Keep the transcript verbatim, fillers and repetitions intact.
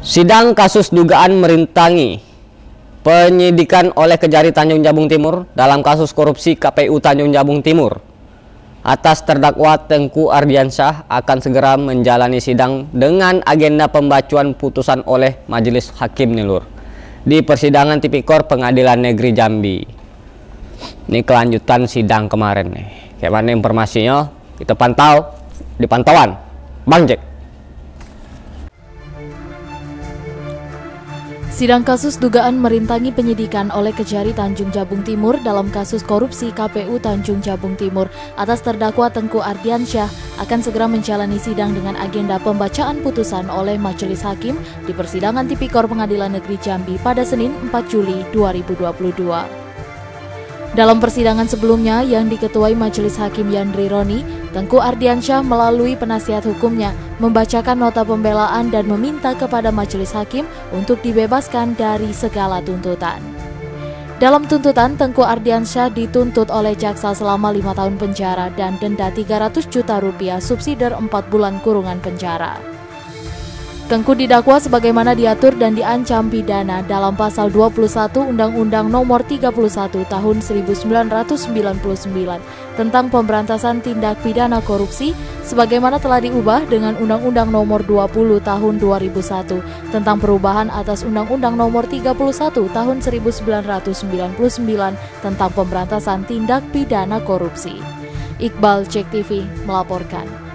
Sidang kasus dugaan merintangi penyidikan oleh Kejari Tanjung Jabung Timur dalam kasus korupsi K P U Tanjung Jabung Timur atas terdakwa Tengku Ardiansyah akan segera menjalani sidang dengan agenda pembacaan putusan oleh Majelis Hakim Nilur di persidangan Tipikor Pengadilan Negeri Jambi. Ini kelanjutan sidang kemarin nih. Kayak mana informasinya? Kita pantau di pantauan Bang Jack. Sidang kasus dugaan merintangi penyidikan oleh Kejari Tanjung Jabung Timur dalam kasus korupsi K P U Tanjung Jabung Timur atas terdakwa Tengku Ardiansyah akan segera menjalani sidang dengan agenda pembacaan putusan oleh Majelis Hakim di persidangan Tipikor Pengadilan Negeri Jambi pada Senin empat Juli dua ribu dua puluh dua. Dalam persidangan sebelumnya yang diketuai Majelis Hakim Yandri Roni, Tengku Ardiansyah melalui penasihat hukumnya membacakan nota pembelaan dan meminta kepada Majelis Hakim untuk dibebaskan dari segala tuntutan. Dalam tuntutan, Tengku Ardiansyah dituntut oleh jaksa selama lima tahun penjara dan denda tiga ratus juta rupiah subsidiar empat bulan kurungan penjara. Tengku didakwa sebagaimana diatur dan diancam pidana dalam pasal dua puluh satu Undang-Undang Nomor tiga puluh satu Tahun seribu sembilan ratus sembilan puluh sembilan tentang pemberantasan tindak pidana korupsi sebagaimana telah diubah dengan Undang-Undang Nomor dua puluh Tahun dua ribu satu tentang perubahan atas Undang-Undang Nomor tiga puluh satu Tahun seribu sembilan ratus sembilan puluh sembilan tentang pemberantasan tindak pidana korupsi. Iqbal Cek T V melaporkan.